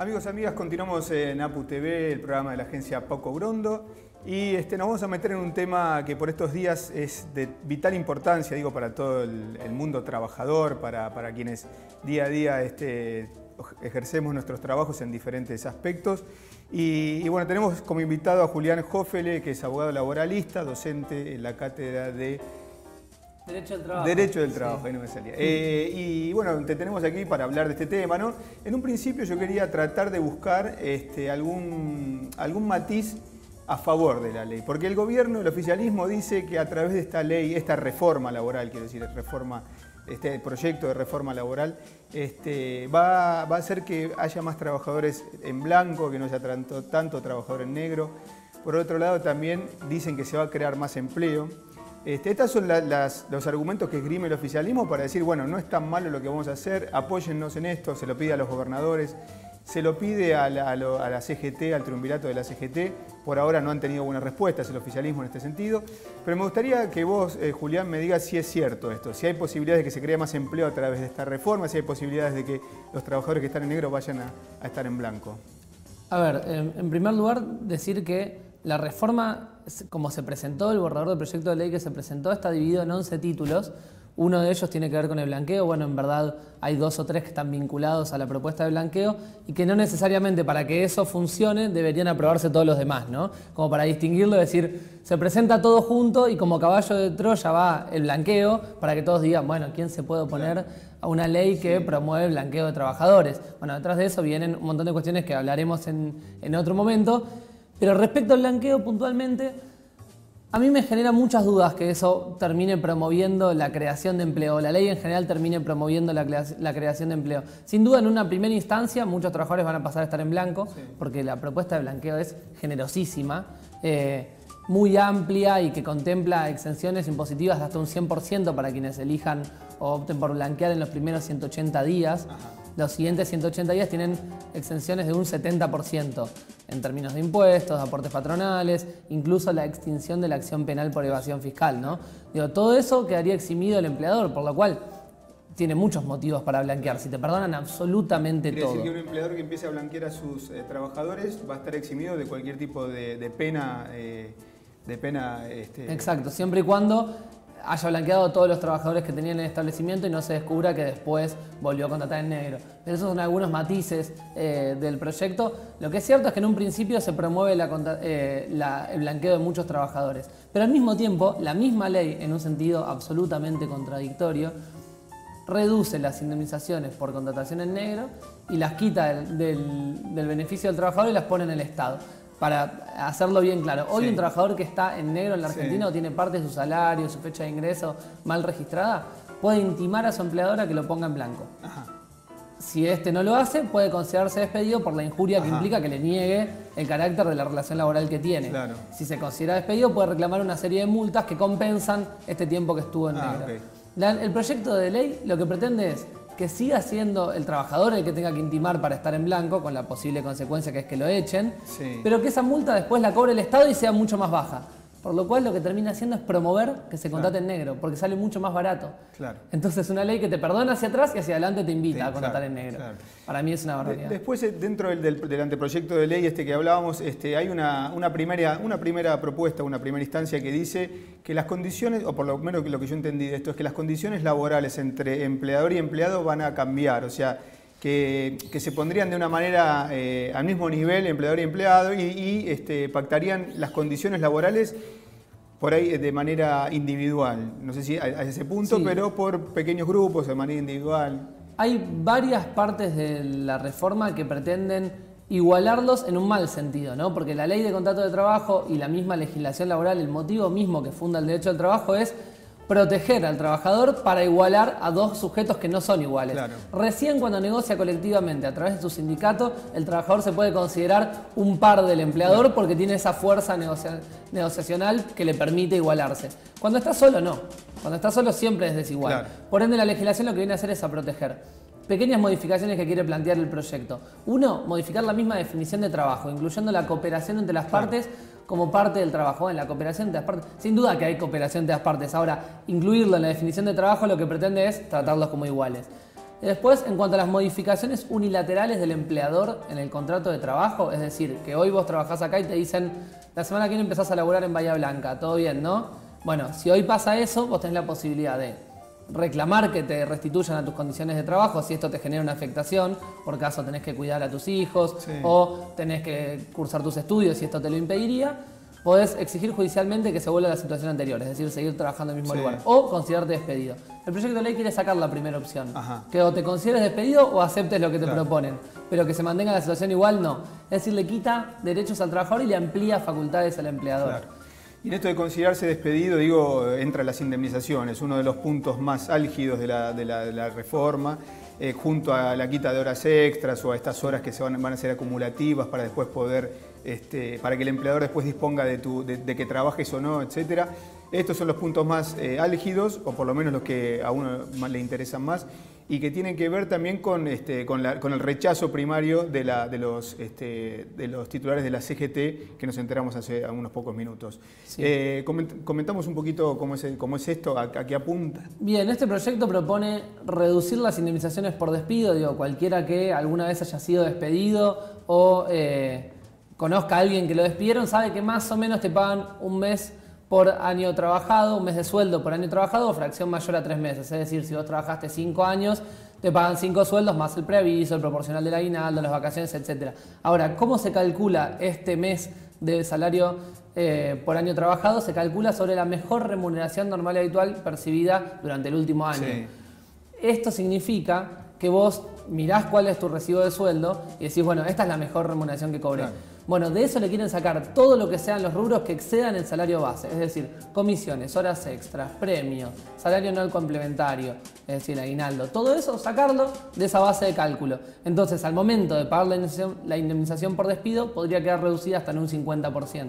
Amigos, amigas, continuamos en APU TV, el programa de la agencia Pauco Brondo, y nos vamos a meter en un tema que por estos días es de vital importancia, digo, para todo el mundo trabajador, para quienes día a día ejercemos nuestros trabajos en diferentes aspectos. Y bueno, tenemos como invitado a Julián Hoffele, que es abogado laboralista, docente en la cátedra de Derecho del Trabajo, sí. Ahí no me salía. Y bueno, te tenemos aquí para hablar de este tema, ¿no? En un principio yo quería tratar de buscar algún matiz a favor de la ley, porque el gobierno, el oficialismo dice que a través de esta ley, esta reforma laboral, quiero decir, este proyecto de reforma laboral, va a hacer que haya más trabajadores en blanco, que no haya tanto trabajador en negro. Por otro lado, también dicen que se va a crear más empleo. Estos son los argumentos que esgrime el oficialismo para decir, bueno, no es tan malo lo que vamos a hacer, apóyennos en esto, se lo pide a los gobernadores, se lo pide a la CGT, al triunvirato de la CGT. Por ahora no han tenido buenas respuestas el oficialismo en este sentido, pero me gustaría que vos, Julián, me digas si es cierto esto, si hay posibilidades de que se cree más empleo a través de esta reforma, si hay posibilidades de que los trabajadores que están en negro vayan a estar en blanco. A ver, en primer lugar, decir que la reforma, como se presentó, el borrador del proyecto de ley que se presentó, está dividido en 11 títulos. Uno de ellos tiene que ver con el blanqueo. Bueno, en verdad hay 2 o 3 que están vinculados a la propuesta de blanqueo y que no necesariamente para que eso funcione deberían aprobarse todos los demás, ¿no? Como para distinguirlo, decir, se presenta todo junto y como caballo de Troya va el blanqueo para que todos digan, bueno, ¿quién se puede oponer a una ley que promueve el blanqueo de trabajadores? Bueno, detrás de eso vienen un montón de cuestiones que hablaremos en otro momento. Pero respecto al blanqueo puntualmente, a mí me genera muchas dudas que eso termine promoviendo la creación de empleo. La ley en general termine promoviendo la creación de empleo. Sin duda, en una primera instancia, muchos trabajadores van a pasar a estar en blanco, porque la propuesta de blanqueo es generosísima, muy amplia y que contempla exenciones impositivas de hasta un 100% para quienes elijan o opten por blanquear en los primeros 180 días. Ajá. Los siguientes 180 días tienen exenciones de un 70% en términos de impuestos, de aportes patronales, incluso la extinción de la acción penal por evasión fiscal, ¿no? Digo, todo eso quedaría eximido el empleador, por lo cual tiene muchos motivos para blanquear. Si te perdonan absolutamente todo. Quiere decir que un empleador que empiece a blanquear a sus trabajadores va a estar eximido de cualquier tipo de pena. Exacto, siempre y cuando haya blanqueado a todos los trabajadores que tenían en el establecimiento y no se descubra que después volvió a contratar en negro. Pero esos son algunos matices del proyecto. Lo que es cierto es que en un principio se promueve el blanqueo de muchos trabajadores. Pero al mismo tiempo, la misma ley, en un sentido absolutamente contradictorio, reduce las indemnizaciones por contratación en negro y las quita del beneficio del trabajador y las pone en el Estado. Para hacerlo bien claro, hoy un trabajador que está en negro en la Argentina o tiene parte de su salario, su fecha de ingreso mal registrada, puede intimar a su empleadora que lo ponga en blanco. Ajá. Si no lo hace, puede considerarse despedido por la injuria que implica que le niegue el carácter de la relación laboral que tiene. Claro. Si se considera despedido, puede reclamar una serie de multas que compensan este tiempo que estuvo en negro. Okay. El proyecto de ley lo que pretende es que siga siendo el trabajador el que tenga que intimar para estar en blanco, con la posible consecuencia que es que lo echen, pero que esa multa después la cobre el Estado y sea mucho más baja. Por lo cual lo que termina haciendo es promover que se contrate en negro, porque sale mucho más barato. Claro. Entonces una ley que te perdona hacia atrás y hacia adelante te invita a contratar en negro. Claro. Para mí es una barbaridad. Después, dentro del anteproyecto de ley que hablábamos, hay una primera propuesta, una primera instancia que dice que las condiciones, o por lo menos lo que yo entendí de esto, es que las condiciones laborales entre empleador y empleado van a cambiar. O sea, que se pondrían de una manera al mismo nivel empleador y empleado y pactarían las condiciones laborales por ahí de manera individual. No sé si a ese punto, pero por pequeños grupos, de manera individual. Hay varias partes de la reforma que pretenden igualarlos en un mal sentido, ¿no? Porque la ley de contrato de trabajo y la misma legislación laboral, el motivo mismo que funda el derecho al trabajo es proteger al trabajador para igualar a dos sujetos que no son iguales. Claro. Recién cuando negocia colectivamente a través de su sindicato, el trabajador se puede considerar un par del empleador porque tiene esa fuerza negociacional que le permite igualarse. Cuando está solo, no. Cuando está solo siempre es desigual. Claro. Por ende, la legislación lo que viene a hacer es a proteger. Pequeñas modificaciones que quiere plantear el proyecto. Uno, modificar la misma definición de trabajo, incluyendo la cooperación entre las partes como parte del trabajo. En la cooperación entre las partes, sin duda que hay cooperación entre las partes. Ahora, incluirlo en la definición de trabajo lo que pretende es tratarlos como iguales. Y después, en cuanto a las modificaciones unilaterales del empleador en el contrato de trabajo, es decir, que hoy vos trabajás acá y te dicen, la semana que viene empezás a laburar en Bahía Blanca, todo bien, ¿no? Bueno, si hoy pasa eso, vos tenés la posibilidad de reclamar que te restituyan a tus condiciones de trabajo si esto te genera una afectación, por caso tenés que cuidar a tus hijos o tenés que cursar tus estudios si esto te lo impediría. Podés exigir judicialmente que se vuelva a la situación anterior, es decir, seguir trabajando en el mismo lugar, o considerarte despedido. El proyecto de ley quiere sacar la primera opción, que o te consideres despedido o aceptes lo que te proponen, pero que se mantenga la situación igual no. Es decir, le quita derechos al trabajador y le amplía facultades al empleador. Y en esto de considerarse despedido, digo, entran las indemnizaciones, uno de los puntos más álgidos de la reforma, junto a la quita de horas extras o a estas horas que van a ser acumulativas para después poder, para que el empleador después disponga de que trabajes o no, etcétera. Estos son los puntos más álgidos, o por lo menos los que a uno más le interesan más, y que tienen que ver también con el rechazo primario de los titulares de la CGT, que nos enteramos hace unos pocos minutos. Sí. Comentamos un poquito cómo es esto, a qué apunta. Bien, este proyecto propone reducir las indemnizaciones por despido. Digo, cualquiera que alguna vez haya sido despedido o conozca a alguien que lo despidieron sabe que más o menos te pagan un mes por año trabajado, un mes de sueldo por año trabajado o fracción mayor a 3 meses. Es decir, si vos trabajaste 5 años, te pagan 5 sueldos más el preaviso, el proporcional del aguinaldo, las vacaciones, etc. Ahora, ¿cómo se calcula este mes de salario por año trabajado? Se calcula sobre la mejor remuneración normal y habitual percibida durante el último año. Sí. Esto significa que vos mirás cuál es tu recibo de sueldo y decís, bueno, esta es la mejor remuneración que cobré. Claro. Bueno, de eso le quieren sacar todo lo que sean los rubros que excedan el salario base, es decir, comisiones, horas extras, premios, salario anual complementario, es decir, aguinaldo, todo eso sacarlo de esa base de cálculo. Entonces, al momento de pagar la indemnización por despido, podría quedar reducida hasta en un 50%.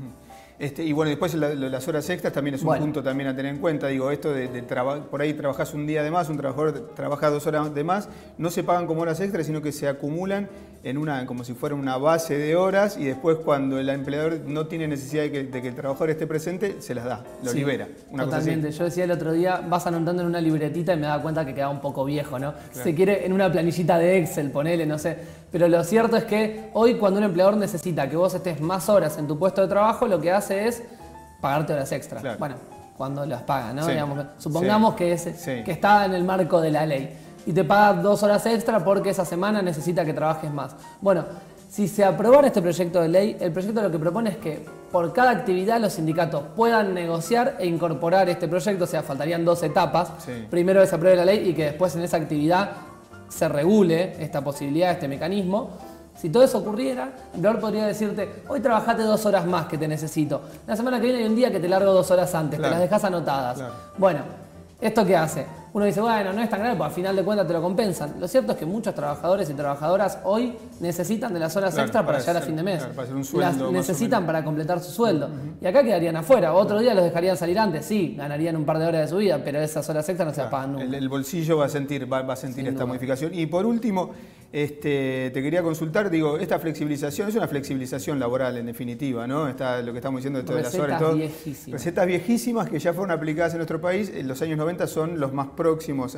Y bueno, después las horas extras también es un punto también a tener en cuenta. Digo, esto por ahí trabajás un día de más, un trabajador trabaja 2 horas de más, no se pagan como horas extras, sino que se acumulan como si fuera una base de horas y después cuando el empleador no tiene necesidad de que el trabajador esté presente, se las da, lo libera. Totalmente. Yo decía el otro día, vas anotando en una libretita y me daba cuenta que quedaba un poco viejo, ¿no? Claro. Se quiere en una planillita de Excel, ponele, no sé. Pero lo cierto es que hoy cuando un empleador necesita que vos estés más horas en tu puesto de trabajo, lo que hace es pagarte horas extras. Claro. Bueno, cuando las paga, ¿no? Sí. Digamos, supongamos que está en el marco de la ley y te paga 2 horas extra porque esa semana necesita que trabajes más. Bueno, si se aprobara este proyecto de ley, el proyecto lo que propone es que por cada actividad los sindicatos puedan negociar e incorporar este proyecto, o sea, faltarían 2 etapas. Sí. Primero que se apruebe la ley y que después en esa actividad se regule esta posibilidad, este mecanismo. Si todo eso ocurriera, el empleador podría decirte, hoy trabajaste 2 horas más que te necesito. La semana que viene hay un día que te largo 2 horas antes, claro. Te las dejas anotadas. Claro. Bueno, ¿esto qué hace? Uno dice, bueno, no es tan grave, porque al final de cuentas te lo compensan. Lo cierto es que muchos trabajadores y trabajadoras hoy necesitan de las horas extra para llegar a fin de mes. Claro, para hacer un sueldo, las necesitan para completar su sueldo. Y acá quedarían afuera. Otro día los dejarían salir antes. Sí, ganarían un par de horas de su vida, pero esas horas extras no se las pagan nunca. El bolsillo va a sentir esta modificación. Y por último, te quería consultar, digo, esta flexibilización es una flexibilización laboral en definitiva, ¿no? Está lo que estamos diciendo de todas las horas. Recetas viejísimas que ya fueron aplicadas en nuestro país. En los años 90 son los más próximos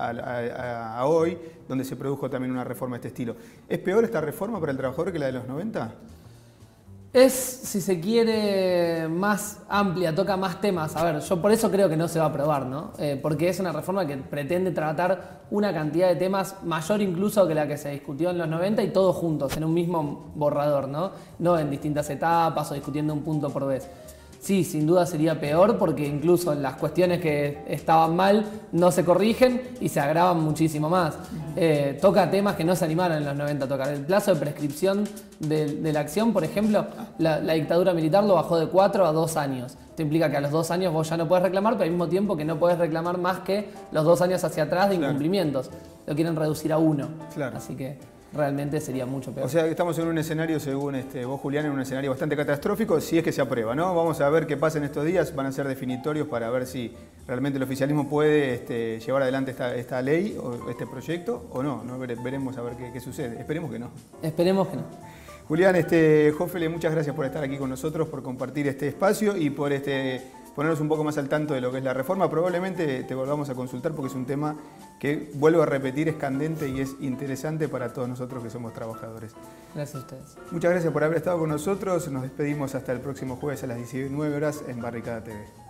a hoy, donde se produjo también una reforma de este estilo. ¿Es peor esta reforma para el trabajador que la de los 90? Es, si se quiere, más amplia, toca más temas. A ver, yo por eso creo que no se va a aprobar, ¿no? Porque es una reforma que pretende tratar una cantidad de temas mayor incluso que la que se discutió en los 90 y todos juntos, en un mismo borrador, ¿no? No en distintas etapas o discutiendo un punto por vez. Sí, sin duda sería peor porque incluso las cuestiones que estaban mal no se corrigen y se agravan muchísimo más. Toca temas que no se animaron en los 90 a tocar. El plazo de prescripción de la acción, por ejemplo, la dictadura militar lo bajó de 4 a 2 años. Esto implica que a los 2 años vos ya no podés reclamar, pero al mismo tiempo que no podés reclamar más que los 2 años hacia atrás de incumplimientos. Lo quieren reducir a 1. Claro. Así que realmente sería mucho peor. O sea que estamos en un escenario, según vos, Julián, en un escenario bastante catastrófico, si es que se aprueba, ¿no? Vamos a ver qué pasa en estos días, van a ser definitorios para ver si realmente el oficialismo puede llevar adelante esta ley o este proyecto o no. Veremos a ver qué sucede. Esperemos que no. Esperemos que no. Julián, Jofele, muchas gracias por estar aquí con nosotros, por compartir este espacio y por ponernos un poco más al tanto de lo que es la reforma. Probablemente te volvamos a consultar porque es un tema que, vuelvo a repetir, es candente y es interesante para todos nosotros que somos trabajadores. Gracias a ustedes. Muchas gracias por haber estado con nosotros. Nos despedimos hasta el próximo jueves a las 19 horas en Barricada TV.